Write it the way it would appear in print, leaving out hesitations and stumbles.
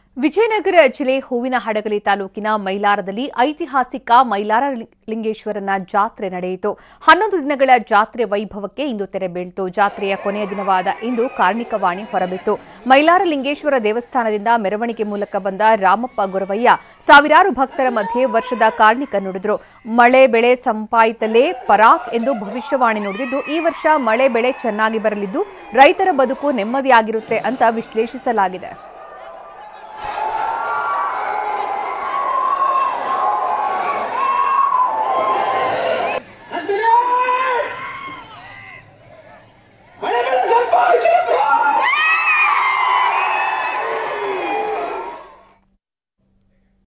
ವಿಜಯನಗರ ಜಿಲ್ಲೆ ಹೂವಿನಹಡಗಲಿ ತಾಲೂಕಿನ ಮೈಲಾರದಲ್ಲಿ ಐತಿಹಾಸಿಕ ಮೈಲಾರಲಿಂಗೇಶ್ವರನ ಜಾತ್ರೆ ನಡೆಯಿತು. 11 ದಿನಗಳ ಜಾತ್ರೆ ವೈಭವಕ್ಕೆ ಇಂದು ತೆರೆ ಬೀಳಿತು. ಜಾತ್ರೆಯ ಕೊನೆಯ ದಿನವಾದ ಇಂದು ಕಾರ್ಣಿಕವಾಣಿ ಹೊರಬಿತ್ತು. ಮೈಲಾರಲಿಂಗೇಶ್ವರ ದೇವಸ್ಥಾನದಿಂದ ಮೆರವಣಿಗೆ ಮೂಲಕ ಬಂದ ರಾಮಪ್ಪ ಗೊರವಯ್ಯ ಸಾವಿರಾರು ಭಕ್ತರ ಮಧ್ಯೆ ವರ್ಷದ ಕಾರ್ಣಿಕ ನುಡಿದರು. ಮಳೆ ಬೆಳೆ ಸಂಪಾಯಿತಲೇ ಪರಾಕ್ ಎಂದು ಭವಿಷ್ಯವಾಣಿ ನುಡಿದಿದ್ದು, ಈ ವರ್ಷ ಮಳೆ ಬೆಳೆ ಚೆನ್ನಾಗಿ ಬರಲಿದ್ದು ರೈತರ ಬದುಕು ನೆಮ್ಮದಿಯಾಗಿರುತ್ತೆ ಅಂತ ವಿಶ್ಲೇಷಿಸಲಾಗಿದೆ.